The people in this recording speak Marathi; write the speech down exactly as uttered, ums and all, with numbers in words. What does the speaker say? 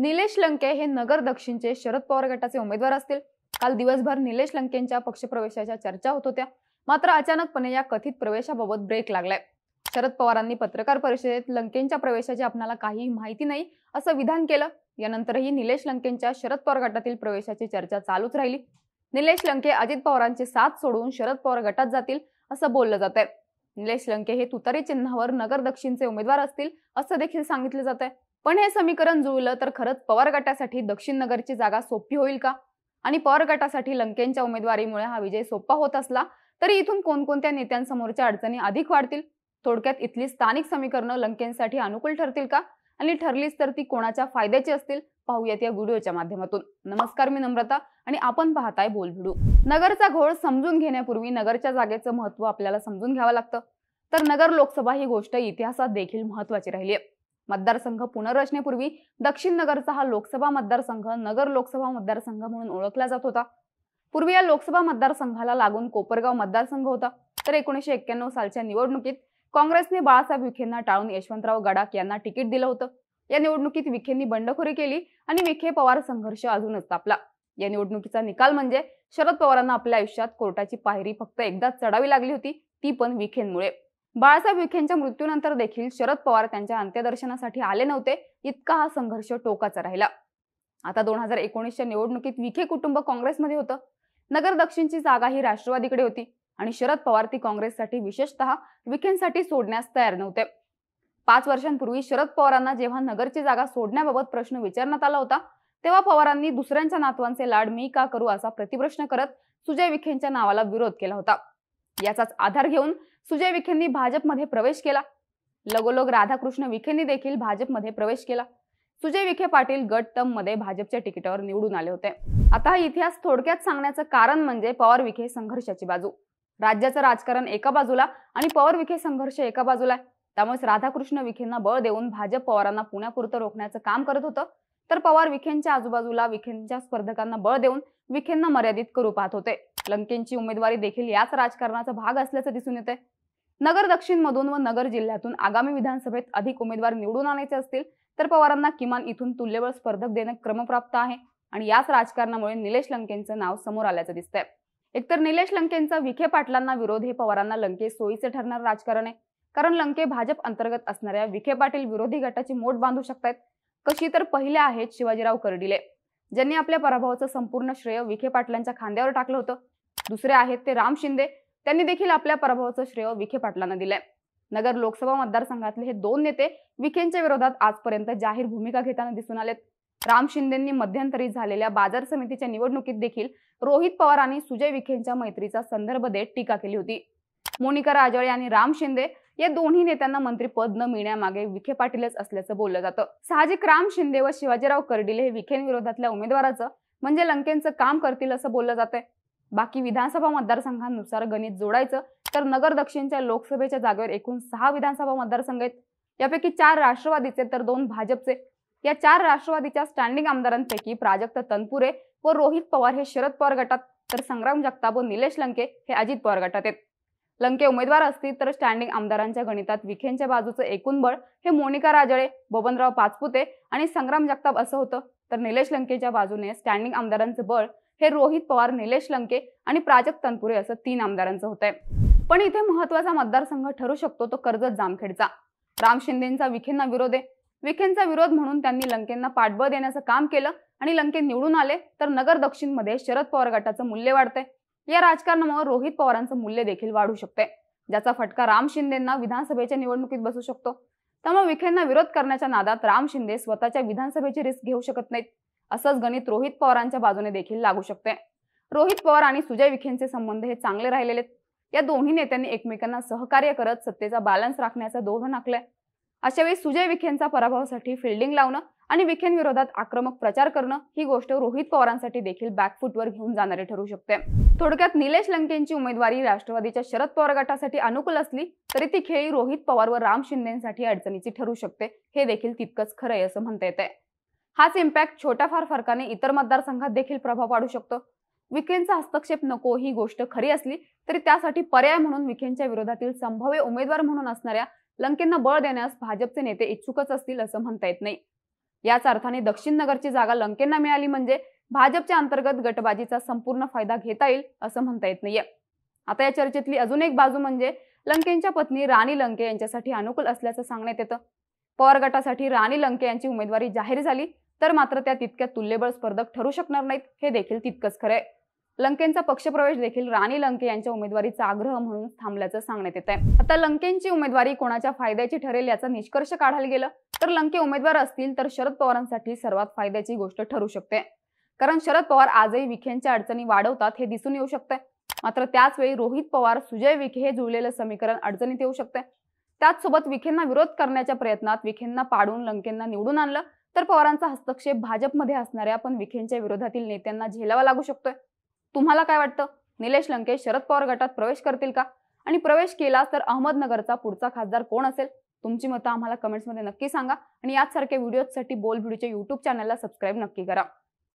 निलेश लंके हे नगर दक्षिणचे शरद पवार गटाचे उमेदवार असतील। काल दिवसभर निलेश लंकेंच्या पक्षप्रवेशाच्या चर्चा होत होत्या, मात्र अचानकपणे या कथित प्रवेशाबाबत ब्रेक लागलाय। शरद पवारांनी पत्रकार परिषदेत लंकेंच्या प्रवेशाची आपल्याला काही माहिती नाही असं विधान केलं। यानंतरही निलेश लंकेंच्या शरद पवार गटातील प्रवेशाची चर्चा चालूच राहिली। निलेश लंके अजित पवारांची साथ सोडून शरद पवार गटात जातील असं बोललं जातंय। निलेश लंके हे तुतारी चिन्हावर नगर दक्षिणचे उमेदवार असतील असं देखील सांगितलं जातंय। पण हे समीकरण जुळलं तर खरंच पवार गटासाठी दक्षिण नगरची जागा सोपी होईल का? आणि पवार गटासाठी लंकेंच्या उमेदवारीमुळे हा विजय सोपा होत असला तरी इथून कोणकोणत्या नेत्यांसमोरच्या अडचणी अधिक वाढतील? थोडक्यात इथली स्थानिक समीकरणं लंकेंसाठी अनुकूल ठरतील का? आणि ठरलीच तर ती कोणाच्या फायद्याची असतील? पाहूयात या व्हिडिओच्या माध्यमातून। नमस्कार, मी नम्रता आणि आपण पाहताय बोल व्हिडिओ। नगरचा घोळ समजून घेण्यापूर्वी नगरच्या जागेचं महत्त्व आपल्याला समजून घ्यावं लागतं। तर नगर लोकसभा ही गोष्ट इतिहासात देखील महत्त्वाची राहिली आहे। मतदारसंघ पुनर्रचनेपूर्वी दक्षिण नगरचा हा लोकसभा मतदारसंघ नगर लोकसभा मतदारसंघ म्हणून ओळखला जात होता। पूर्वी या लोकसभा मतदारसंघाला लागून कोपरगाव मतदारसंघ होता। तर एकोणीसशे एक्क्याण्णव सालच्या निवडणुकीत काँग्रेसने बाळासाहेब विखेंना टाळून यशवंतराव गडाख यांना तिकीट दिलं होतं। या निवडणुकीत विखेंनी बंडखोरी केली आणि विखे पवार संघर्ष अजूनच तापला। या निवडणुकीचा निकाल म्हणजे शरद पवारांना आपल्या आयुष्यात कोर्टाची पायरी फक्त एकदाच चढावी लागली होती, ती पण विखेंमुळे। बाळासाहेब विखेंच्या मृत्यूनंतर देखील शरद पवार त्यांच्या अंत्यदर्शनासाठी आले नव्हते, इतका हा संघर्ष टोकाचा राहिला। आता दोन हजार एकोणीसच्या निवडणुकीत विखे कुटुंब काँग्रेसमध्ये होतं। नगर दक्षिणची जागा ही राष्ट्रवादीकडे होती आणि शरद पवार ती काँग्रेससाठी विशेषतः विखेंसाठी सोडण्यास तयार नव्हते। पाच वर्षांपूर्वी शरद पवारांना जेव्हा नगरची जागा सोडण्याबाबत प्रश्न विचारण्यात आला होता, तेव्हा पवारांनी दुसऱ्यांच्या नातवांचे लाड मी का करू असा प्रतिप्रश्न करत सुजय विखेंच्या नावाला विरोध केला होता। याचाच आधार घेऊन सुजय विखेंनी भाजपमध्ये प्रवेश केला। लगोलग राधाकृष्ण विखेंनी देखील भाजपमध्ये प्रवेश केला। सुजय विखे पाटील गट टर्म मध्ये भाजपच्या तिकिटावर निवडून आले होते। आता हा इतिहास थोडक्यात सांगण्याचं कारण म्हणजे पवार विखे संघर्षाची बाजू। राज्याचं राजकारण एका बाजूला आणि पवार विखे संघर्ष एका बाजूला आहे। त्यामुळे राधाकृष्ण विखेंना बळ देऊन भाजप पवारांना पुण्यापुरतं रोखण्याचं काम करत होतं, तर पवार विखेंच्या आजूबाजूला विखेंच्या स्पर्धकांना बळ देऊन विखेंना मर्यादित करू पाहत होते। लंकेंची उमेदवारी देखील याच राजकारणाचा भाग असल्याचं दिसून येते। नगर दक्षिण मधून व नगर जिल्ह्यातून आगामी विधानसभेत अधिक उमेदवार निवडून आणायचे असतील तर पवारांना किमान इथून तुल्यबळ स्पर्धक देणं क्रमप्राप्त आहे आणि याच राजकारणामुळे निलेश लंकेंचं नाव समोर आल्याचं दिसतंय। एकतर निलेश लंकेंचा विखे पाटलांना विरोध हे पवारांना लंके सोयीचे ठरणार राजकारण आहे, कारण लंके भाजप अंतर्गत असणाऱ्या विखे पाटील विरोधी गटाची मोठ बांधू शकतात। कशी तर पहिले आहेत शिवाजीराव कर्डिले, ज्यांनी आपल्या पराभवाचं संपूर्ण श्रेय विखे पाटलांच्या खांद्यावर टाकलं होतं। दुसरे आहेत ते राम शिंदे, त्यांनी देखील आपल्या पराभवाचं श्रेय विखे पाटलांना दिलंय। नगर लोकसभा मतदारसंघातले हे दोन नेते विखेंच्या विरोधात आजपर्यंत जाहीर भूमिका घेताना दिसून आलेत। राम शिंदेंनी मध्यंतरी झालेल्या बाजार समितीच्या निवडणुकीत देखील रोहित पवार आणि सुजय विखेंच्या मैत्रीचा संदर्भ देत टीका केली होती। मोनिका राजळे आणि राम शिंदे या दोन्ही नेत्यांना मंत्रीपद न मिळण्यामागे विखे पाटीलच असल्याचं बोललं जातं। साहजिक राम शिंदे व शिवाजीराव कर्डिले हे विखेंविरोधातल्या उमेदवाराचं म्हणजे लंकेंचं काम करतील असं बोललं जातंय। बाकी विधानसभा मतदारसंघांनुसार गणित जोडायचं तर नगर दक्षिणच्या लोकसभेच्या जागेवर एकूण सहा विधानसभा मतदारसंघ आहेत। यापैकी चार राष्ट्रवादीचे तर दोन भाजपचे। या चार राष्ट्रवादीच्या स्टँडिंग आमदारांपैकी प्राजक्त तनपुरे व रोहित पवार हे शरद पवार गटात, तर संग्राम जगताप व निलेश लंके हे अजित पवार गटात आहेत। लंके उमेदवार असतील तर स्टँडिंग आमदारांच्या गणितात विखेंच्या बाजूचं एकूण बळ हे मोनिका राजळे, बबनराव पाचपुते आणि संग्राम जगताप असं होतं, तर निलेश लंकेच्या बाजूने स्टँडिंग आमदारांचं बळ हे रोहित पवार, निलेश लंके आणि प्राजक्त तनपुरे असं तीन आमदारांचं होतंय। पण इथे महत्वाचा मतदारसंघ ठरू शकतो तो कर्जत जामखेडचा। राम शिंदेंचा विखेंना विरोध आहे। विखेंचा विरोध म्हणून त्यांनी लंकेंना पाठबळ देण्याचं काम केलं आणि लंके निवडून आले तर नगर दक्षिण मध्ये शरद पवार गटाचं मूल्य वाढतंय। या राजकारणामुळे रोहित पवारांचं मूल्य देखील वाढू शकते, ज्याचा फटका राम शिंदेंना विधानसभेच्या निवडणुकीत बसू शकतो। त्यामुळे विखेंना विरोध करण्याच्या नादात राम शिंदे स्वतःच्या विधानसभेची रिस्क घेऊ शकत नाहीत। असंच गणित रोहित पवारांच्या बाजूने देखील लागू शकते। रोहित पवार आणि सुजय विखेंचे संबंध हे चांगले राहिलेले आहेत। या दोन्ही नेत्यांनी एकमेकांना सहकार्य करत सत्तेचा बॅलन्स राखण्याचं धोरण आखलंय। अशा वेळी सुजय विखेंचा पराभवासाठी फिल्डिंग लावणं आणि विखेंविरोधात आक्रमक प्रचार करणं ही गोष्ट रोहित पवारांसाठी देखील बॅकफुटवर घेऊन जाणारी ठरू शकते। थोडक्यात निलेश लंकेंची उमेदवारी राष्ट्रवादीच्या शरद पवार गटासाठी अनुकूल असली तरी ती खेळी रोहित पवार व राम शिंदेंसाठी अडचणीची ठरू शकते, हे देखील तितकंच खरं आहे असं म्हणता येतंय। हाच इम्पॅक्ट छोट्या फार फरकाने इतर मतदारसंघात देखील प्रभाव पाडू शकतो। विखेंचा हस्तक्षेप नको ही गोष्ट खरी असली तरी त्यासाठी पर्याय म्हणून विखेंच्या विरोधातील संभाव्य उमेदवार म्हणून असणाऱ्या लंकेंना बळ देण्यास भाजपचे नेते इच्छुकच असतील असं म्हणता येत नाही। याच अर्थाने दक्षिण नगरची जागा लंकेंना मिळाली म्हणजे भाजपच्या अंतर्गत गटबाजीचा संपूर्ण फायदा घेता येईल असं म्हणता येत नाहीये। आता या चर्चेतली अजून एक बाजू म्हणजे लंकेंच्या पत्नी राणी लंके यांच्यासाठी अनुकूल असल्याचं सांगण्यात येतं। पवार गटासाठी राणी लंके यांची उमेदवारी जाहीर झाली तर मात्र त्या तितक्या तुल्यबळ स्पर्धक ठरू शकणार नाहीत हे देखील तितकंच खरंय। लंकेंचा पक्षप्रवेश देखील राणी लंके यांच्या उमेदवारीचा आग्रह म्हणून थांबल्याचं सांगण्यात येत आहे। आता लंकेंची उमेदवारी कोणाच्या फायद्याची ठरेल याचा निष्कर्ष काढायला गेलं तर लंके उमेदवार असतील तर शरद पवारांसाठी सर्वात फायद्याची गोष्ट ठरू शकते, कारण शरद पवार आजही विखेंच्या अडचणी वाढवतात हे दिसून येऊ शकते। मात्र त्याच वेळी रोहित पवार सुजय विखे हे जुळलेलं समीकरण अडचणीत येऊ शकते। त्याचसोबत विखेंना विरोध करण्याच्या प्रयत्नात विखेंना पाडून लंकेंना निवडून आणलं तर पवारांचा हस्तक्षेप भाजपमध्ये असणाऱ्या पण विखेंच्या विरोधातील नेत्यांना झेलावा लागू शकतोय। तुम्हाला काय वाटतं? निलेश लंके शरद पवार गटात प्रवेश करतील का? आणि प्रवेश केला तर अहमदनगरचा पुढचा खासदार कोण असेल? तुमची मतं आम्हाला कमेंट्समध्ये नक्की सांगा आणि याचसारख्या व्हिडिओसाठी बोल व्हिडिओच्या यूट्यूब चॅनलला सबस्क्राईब नक्की करा।